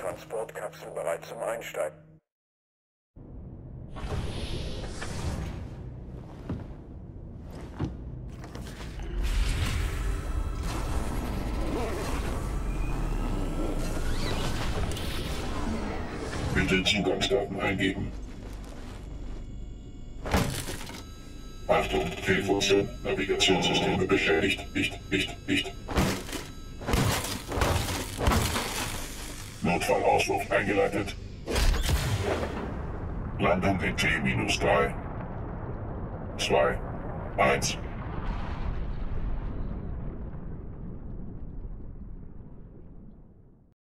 Transportkapsel bereit zum Einsteigen. Bitte Zugangsdaten eingeben. Achtung, Fehlfunktion, Navigationssysteme beschädigt. Nicht. Notfallausruf eingeleitet. Landung in T-3, 2, 1.